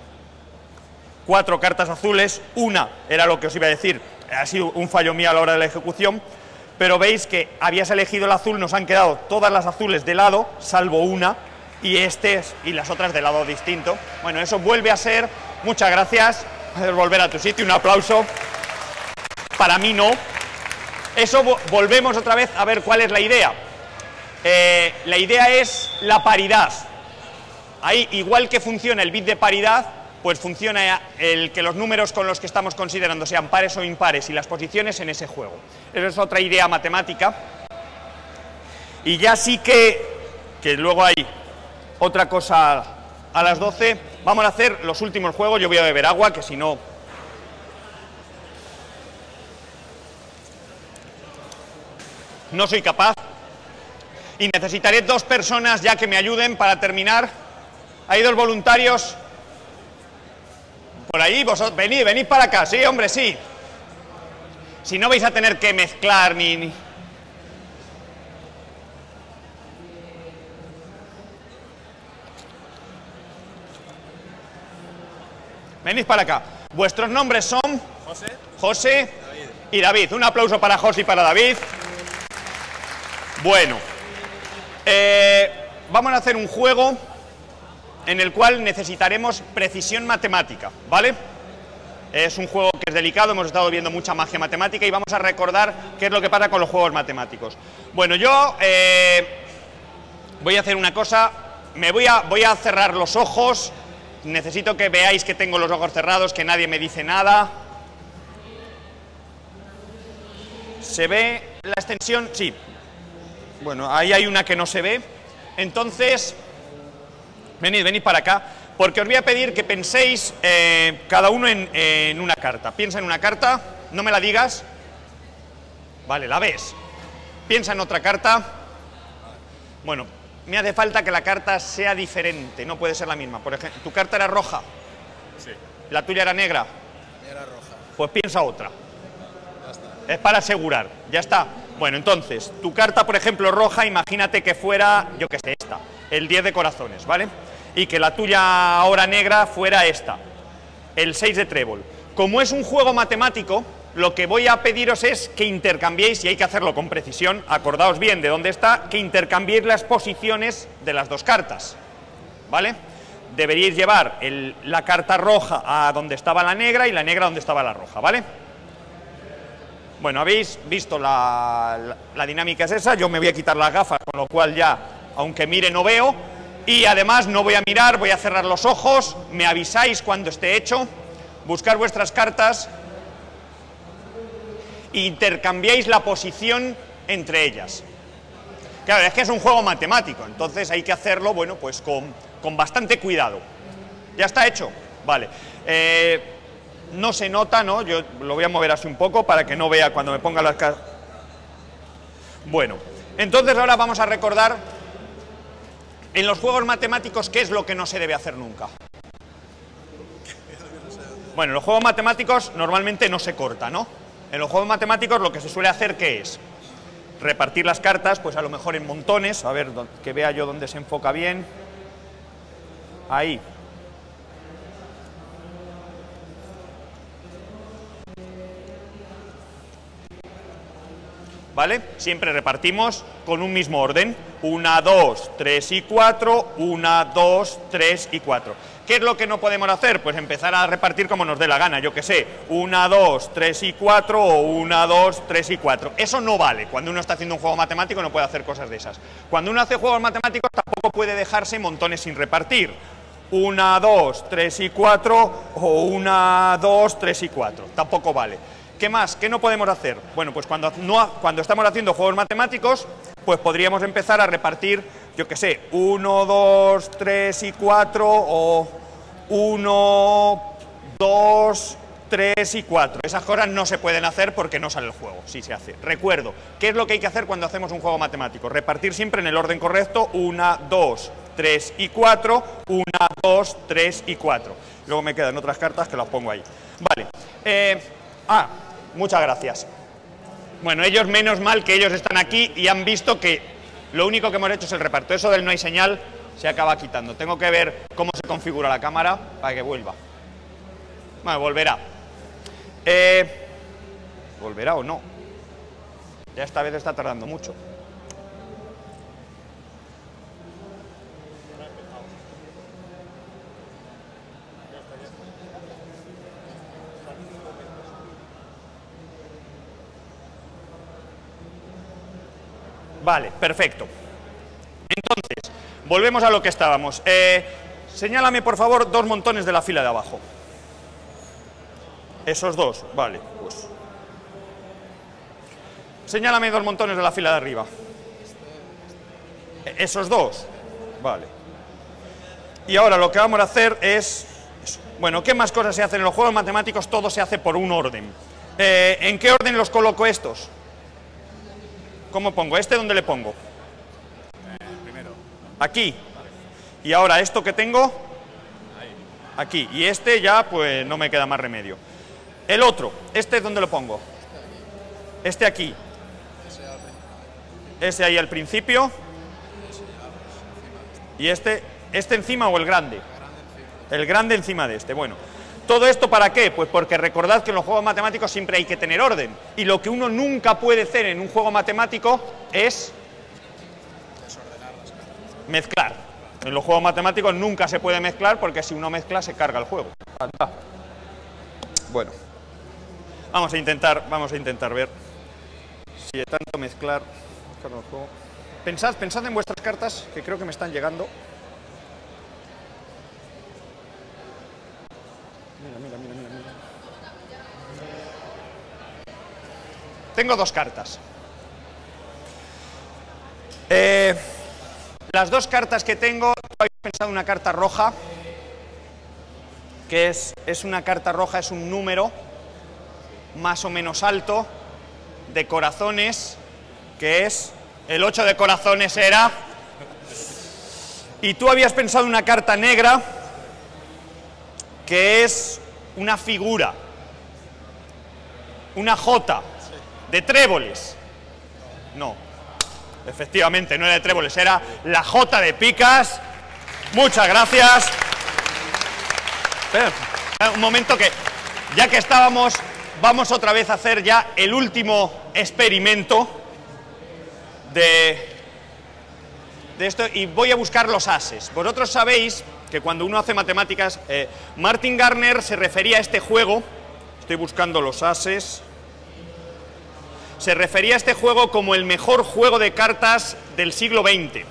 Speaker 1: 4 cartas azules, una era lo que os iba a decir, ha sido un fallo mío a la hora de la ejecución, pero veis que habías elegido el azul, nos han quedado todas las azules de lado, salvo una, y y las otras de lado distinto. Bueno, eso vuelve a ser, muchas gracias, puedes volver a tu sitio, un aplauso. Para mí no. Eso volvemos otra vez a ver cuál es la idea. La idea es la paridad. Ahí, igual que funciona el bit de paridad, pues funciona el que los números con los que estamos considerando sean pares o impares y las posiciones en ese juego. Esa es otra idea matemática. Y ya sí que luego hay otra cosa a las 12. Vamos a hacer los últimos juegos. Yo voy a beber agua, que si no... no soy capaz. Y necesitaré 2 personas ya que me ayuden para terminar. Hay 2 voluntarios... por ahí, vosotros, venid para acá, sí, hombre, sí. Si no vais a tener que mezclar ni... Venid para acá. Vuestros nombres son... José y David. Un aplauso para José y para David. Bueno. Vamos a hacer un juego en el cual necesitaremos precisión matemática, ¿vale? Es un juego que es delicado, hemos estado viendo mucha magia matemática y vamos a recordar qué es lo que pasa con los juegos matemáticos. Bueno, yo voy a hacer una cosa, voy a cerrar los ojos, necesito que veáis que tengo los ojos cerrados, que nadie me dice nada. ¿Se ve la extensión? Sí. Bueno, ahí hay una que no se ve. Entonces... venid para acá, porque os voy a pedir que penséis cada uno en una carta. Piensa en una carta, no me la digas. Vale, la ves. Piensa en otra carta. Bueno, me hace falta que la carta sea diferente, no puede ser la misma. Por ejemplo, ¿tu carta era roja?
Speaker 2: Sí.
Speaker 1: ¿La tuya era negra?
Speaker 2: Era roja.
Speaker 1: Pues piensa otra.
Speaker 2: Ya está.
Speaker 1: Es para asegurar, ya está. Bueno, entonces, tu carta, por ejemplo, roja, imagínate que fuera, yo qué sé, esta, el 10 de corazones, ¿vale? Y que la tuya ahora negra fuera esta, el 6 de trébol. Como es un juego matemático, lo que voy a pediros es que intercambiéis, y hay que hacerlo con precisión, acordaos bien de dónde está, que intercambiéis las posiciones de las 2 cartas, ¿vale? Deberíais llevar la carta roja a donde estaba la negra y la negra a donde estaba la roja, ¿vale? Bueno, habéis visto la dinámica es esa, yo me voy a quitar las gafas, con lo cual ya, aunque mire, no veo, y además no voy a mirar, voy a cerrar los ojos, me avisáis cuando esté hecho, buscar vuestras cartas. e intercambiáis la posición entre ellas. Claro, es que es un juego matemático, entonces hay que hacerlo, bueno, pues con bastante cuidado. ¿Ya está hecho? Vale. No se nota, ¿no? Yo lo voy a mover así un poco para que no vea cuando me ponga las cartas. Bueno, entonces ahora vamos a recordar en los juegos matemáticos qué es lo que no se debe hacer nunca. Bueno, en los juegos matemáticos normalmente no se corta, ¿no? En los juegos matemáticos lo que se suele hacer, ¿qué es? Repartir las cartas, pues a lo mejor en montones, a ver, que vea yo dónde se enfoca bien. Ahí. ¿Vale? Siempre repartimos con un mismo orden. 1, 2, 3 y 4, 1, 2, 3 y 4. ¿Qué es lo que no podemos hacer? Pues empezar a repartir como nos dé la gana, yo que sé, 1, 2, 3 y 4 o 1, 2, 3 y 4. Eso no vale. Cuando uno está haciendo un juego matemático no puede hacer cosas de esas. Cuando uno hace juegos matemáticos tampoco puede dejarse montones sin repartir. 1, 2, 3 y 4 o 1, 2, 3 y 4. Tampoco vale. ¿Qué más? ¿Qué no podemos hacer? Bueno, pues cuando estamos haciendo juegos matemáticos, pues podríamos empezar a repartir, yo que sé, 1, 2, 3 y 4 o 1, 2, 3 y 4. Esas cosas no se pueden hacer porque no sale el juego, sí se hace. Recuerdo, ¿qué es lo que hay que hacer cuando hacemos un juego matemático? Repartir siempre en el orden correcto, 1, 2, 3 y 4, 1, 2, 3 y 4. Luego me quedan otras cartas que las pongo ahí. Vale. Muchas gracias. Bueno, ellos menos mal que ellos están aquí y han visto que lo único que hemos hecho es el reparto. Eso del no hay señal se acaba quitando. Tengo que ver cómo se configura la cámara para que vuelva. Bueno, volverá. ¿Volverá o no? Ya esta vez está tardando mucho. Vale, perfecto. Entonces, volvemos a lo que estábamos. Señálame, por favor, 2 montones de la fila de abajo. Esos 2, vale, pues. Señálame 2 montones de la fila de arriba. Esos 2, vale. Y ahora lo que vamos a hacer es... Bueno, ¿qué más cosas se hacen en los juegos matemáticos? Todo se hace por un orden. ¿En qué orden los coloco estos? ¿Cómo pongo? ¿Este dónde le pongo?
Speaker 2: Primero.
Speaker 1: Aquí. Y ahora esto que tengo, aquí. Y este ya, pues no me queda más remedio. El otro, ¿este dónde lo pongo? Este aquí. Ese ahí al principio. Y este encima o el grande. El grande encima de este. Bueno. ¿Todo esto para qué? Pues porque recordad que en los juegos matemáticos siempre hay que tener orden. Y lo que uno nunca puede hacer en un juego matemático es mezclar. En los juegos matemáticos nunca se puede mezclar porque si uno mezcla se carga el juego. Bueno, vamos a intentar ver si de tanto mezclar el juego. Pensad en vuestras cartas, que creo que me están llegando. Mira. Tengo 2 cartas. Las 2 cartas que tengo, habéis pensado en una carta roja, que es una carta roja, es un número más o menos alto de corazones, que es el 8 de corazones era. Y tú habías pensado en una carta negra, que es una figura, una J de tréboles. No, efectivamente no era de tréboles, era la J de picas. Muchas gracias. Espera, un momento, que ya que estábamos, vamos otra vez a hacer ya el último experimento de esto, y voy a buscar los ases. Vosotros sabéis que cuando uno hace matemáticas, Martin Gardner se refería a este juego, estoy buscando los ases, se refería a este juego como el mejor juego de cartas del siglo XX.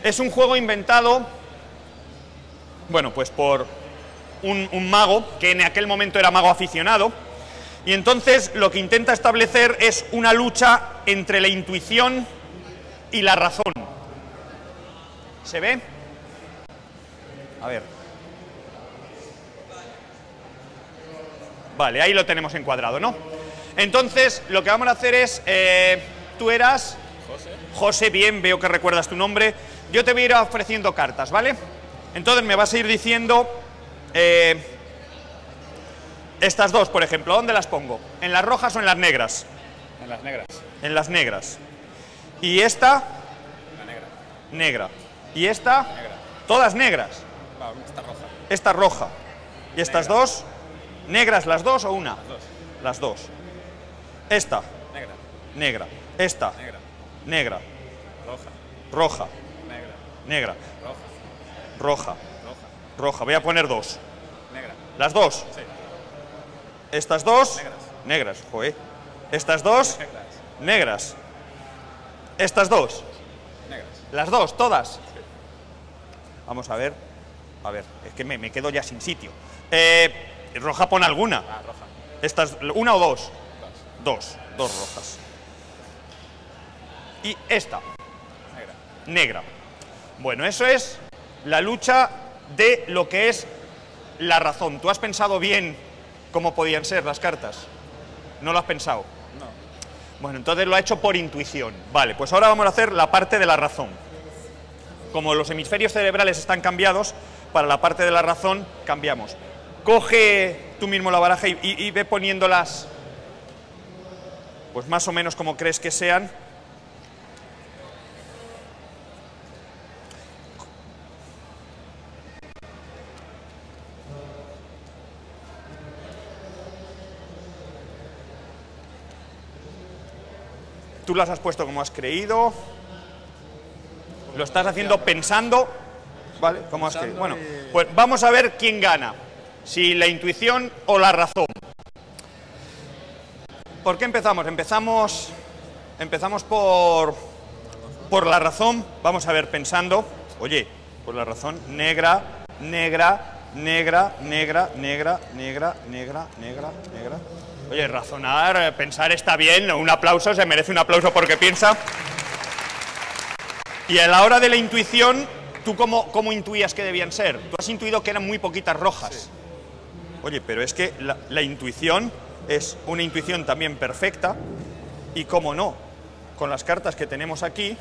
Speaker 1: Es un juego inventado, bueno, pues por un mago, que en aquel momento era mago aficionado, y entonces lo que intenta establecer es una lucha entre la intuición y la razón. ¿Se ve? A ver. Vale, ahí lo tenemos encuadrado, ¿no? Entonces, lo que vamos a hacer es... tú eras... José, bien, veo que recuerdas tu nombre. Yo te voy a ir ofreciendo cartas, ¿vale? Entonces me vas a ir diciendo... estas dos, por ejemplo, ¿dónde las pongo? ¿En las rojas o en las negras?
Speaker 2: En las negras.
Speaker 1: En las negras. ¿Y esta?
Speaker 2: La negra.
Speaker 1: Negra. ¿Y esta?
Speaker 2: Negra.
Speaker 1: Todas negras.
Speaker 2: Va, esta roja.
Speaker 1: Esta roja. ¿Y estas
Speaker 2: Negra.
Speaker 1: dos? ¿Negras las dos o una?
Speaker 2: Las dos.
Speaker 1: Las dos. Esta,
Speaker 2: Negra.
Speaker 1: negra. Esta,
Speaker 2: Negra.
Speaker 1: negra.
Speaker 2: Roja.
Speaker 1: Roja,
Speaker 2: Negra.
Speaker 1: negra.
Speaker 2: Roja.
Speaker 1: Roja,
Speaker 2: Roja.
Speaker 1: roja. Voy a poner dos.
Speaker 2: Negra.
Speaker 1: Las dos.
Speaker 2: Sí.
Speaker 1: Estas dos.
Speaker 2: Negras.
Speaker 1: Negras, joder. Estas dos.
Speaker 2: Negras.
Speaker 1: Negras. Estas dos.
Speaker 2: Negras.
Speaker 1: Las dos, todas. Vamos a ver. A ver, es que me quedo ya sin sitio. Roja, pon alguna.
Speaker 2: Ah, roja.
Speaker 1: Estas, ¿una o dos?
Speaker 2: Dos.
Speaker 1: Dos rojas. Y esta,
Speaker 2: Negra.
Speaker 1: negra. Bueno, eso es la lucha de lo que es la razón. ¿Tú has pensado bien cómo podían ser las cartas? ¿No lo has pensado?
Speaker 2: No.
Speaker 1: Bueno, entonces lo ha hecho por intuición. Vale, pues ahora vamos a hacer la parte de la razón. Como los hemisferios cerebrales están cambiados, para la parte de la razón cambiamos. Coge tú mismo la baraja y ve poniéndolas, pues más o menos como crees que sean. Tú las has puesto como has creído. Lo estás haciendo pensando, ¿vale? ¿Cómo has creído? Bueno, pues vamos a ver quién gana. Si la intuición o la razón. ¿Por qué empezamos? Empezamos por la razón. Vamos a ver, pensando. Oye, por la razón. Negra, negra, negra, negra, negra, negra, negra, negra, negra. Oye, razonar, pensar está bien. Un aplauso, se merece un aplauso porque piensa. Y a la hora de la intuición, ¿tú cómo intuías que debían ser? Tú has intuido que eran muy poquitas rojas. Sí. Oye, pero es que la intuición es una intuición también perfecta. Y cómo no, con las cartas que tenemos aquí,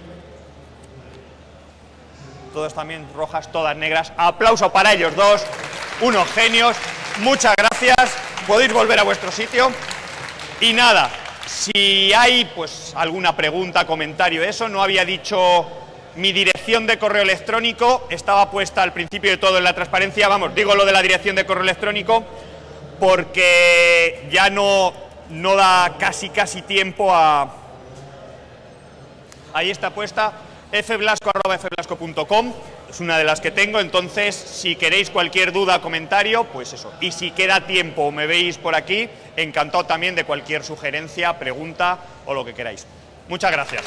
Speaker 1: todas también rojas, todas negras. Aplauso para ellos dos, unos genios. Muchas gracias. Podéis volver a vuestro sitio. Y nada, si hay pues alguna pregunta, comentario, eso, no había dicho... Mi dirección de correo electrónico estaba puesta al principio de todo en la transparencia. Vamos, digo lo de la dirección de correo electrónico porque ya no da casi tiempo a... Ahí está puesta, fblasco@fblasco.com, es una de las que tengo. Entonces, si queréis cualquier duda, comentario, pues eso. Y si queda tiempo o me veis por aquí, encantado también de cualquier sugerencia, pregunta o lo que queráis. Muchas gracias.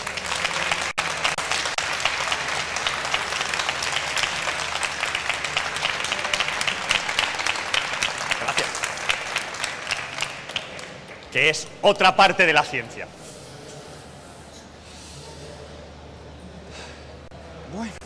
Speaker 1: Que es otra parte de la ciencia. Bueno.